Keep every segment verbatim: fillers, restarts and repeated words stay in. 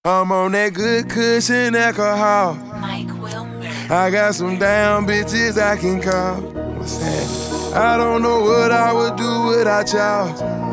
I'm on that good cushion alcohol. I got some damn bitches I can call. What's that? I don't know what I would do without y'all.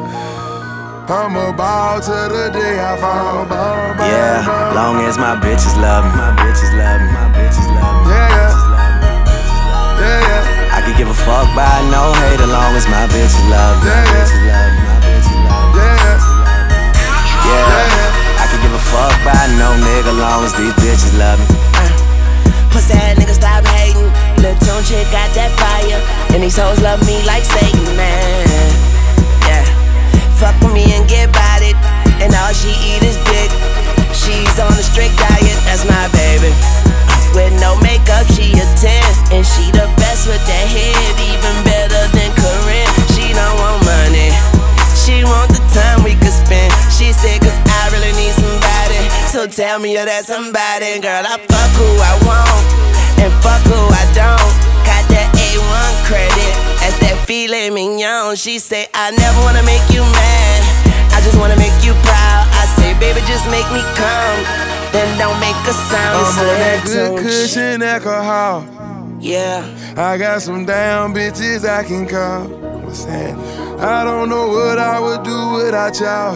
I'm a ball till the day I fall. Ball, ball, yeah, ball. Long as my bitches love me, my bitches love me, my bitches love me. Yeah, yeah, yeah, yeah. I could give a fuck by no hate as long as my bitches love me, my bitches love me, my bitches love me. Yeah, yeah, yeah. I could give a fuck by no nigga long as these bitches love me. Pussy ass nigga stop hating. Lil' Tune chick got that fire, and these hoes love me like Satan, man. Yeah, fuck with me and get about it, and all she eat is dick. She's on a strict diet, that's my baby. With no makeup, she a ten, and she the best with that head, even better than Corinne. She don't want money, she want the time we could spend. She said, cause I really need somebody, so tell me you're that somebody. Girl, I fuck who I want, and fuck who I don't. Got that A one credit, that's that filet mignon. She say, I never wanna make you mad, I just wanna make you proud. I say, baby, just make me come, then don't make a sound. I'm on that good cushion alcohol. Yeah, I got some damn bitches I can call. What's that? I don't know what I would do without y'all.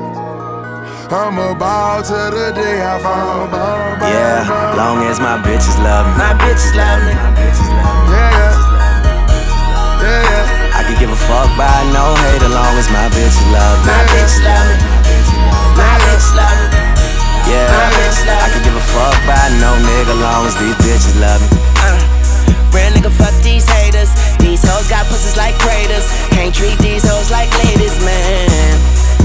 I'm a ball till the day I fall. Ball, ball, yeah, ball. Long as my bitches love me, my bitches love me, my bitches love me. Yeah, yeah, yeah, yeah. I could give a fuck by no hate as long as my bitches love me, my bitches love me, my bitches love me. Yeah, my bitches love me. I could give a fuck by no nigga long as these bitches love me. Uh, real nigga, fuck these haters. These hoes got pussies like craters. Can't treat these hoes like ladies, man.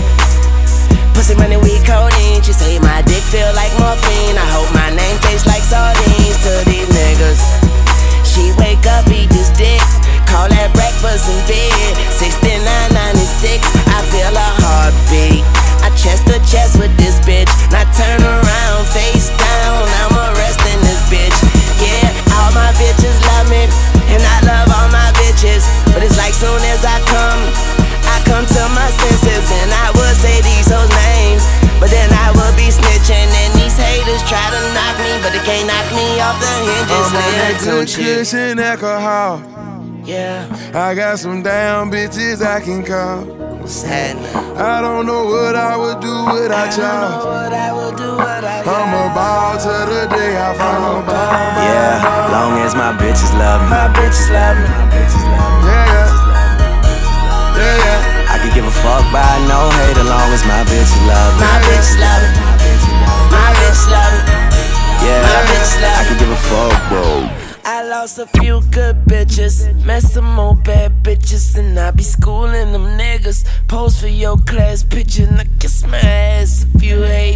Pussy money, weed, codeine. She say my dick feel like morphine. I hope my name tastes like sardines to these niggas. She wake up, eat this dick, call that breakfast in bed. Sixty-nine ninety-six, I feel a heartbeat. I chest to chest with this bitch. Now turn around, face down, I'm arresting this bitch. Yeah, all my bitches love me, and I love all my bitches. But it's like soon as I come, I come to my senses, and I would say these hoes names, but then I would be snitching, and these haters try to knock me, but they can't knock me off the hinges. I'm on that good cushion alcohol. Yeah, I got some damn bitches I can call. what's happening? I don't know what I would do without y'all. What I will do, what I I'm a ball till the day I fall. Yeah, long as my bitches love me, my bitches love me, my bitches love me. Yeah, yeah, yeah, yeah. I could give a fuck by no hate as long as my bitches love me, my bitches love me, my bitches love me. yeah, my bitches love me. I could give a fuck, bro. I lost a few good bitches, met some more bad bitches, and I be schooling them niggas. Pose for your class picture, and I kiss my ass if you hate.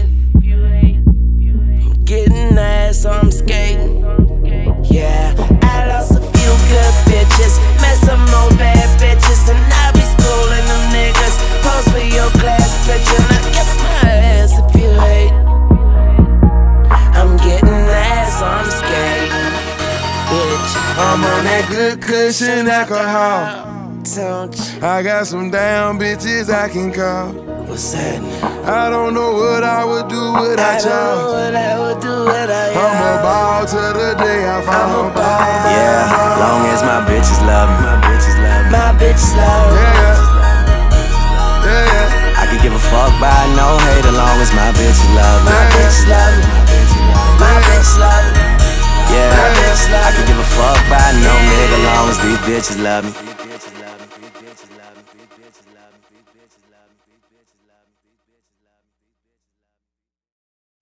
I'm getting ass, so I'm skating. Yeah, I lost a few good bitches, met some more bad bitches, and I be schooling them niggas. Pose for your class picture, and I kiss my ass if you hate. I'm getting ass, so I'm skating. I'm on that good cushion alcohol. Don't you? I got some damn bitches I can call. What's happening? I don't know what I would do I without don't know y'all. what I would do without I'm a y'all. ball till the day I fall. I'm a ball. Yeah, long as my bitches love me, my bitches love me. My bitches love me. Yeah, yeah, yeah, yeah. I could give a fuck by no hate as long as my bitches love me, My bitches love me. My bitches love me. yeah, My bitches love I me. could give a fuck by no nigga long as these bitches love me.